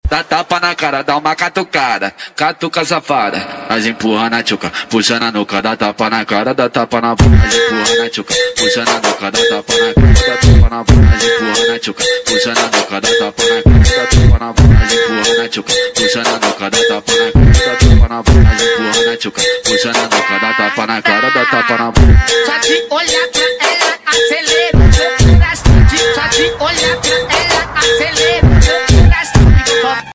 dá tapa na cara, dá uma catucada, catuca safada, nós empurra na tchuca, puxa na nuca, dá tapa na cara, dá tapa na bunda, nós empurra na tchuca, puxa na nuca, dá tapa na cara, dá tapa na bunda, nós empurra na tchuca, puxa na nuca, dá tapa na cara, dá tapa na bunda, nós empurra na tchuca, puxa na nuca, dá tapa na cara, dá tapa na bunda, nós empurra na tchuca, puxa na nuca, dá tapa na cara, dá tapa na bunda. Só de olhar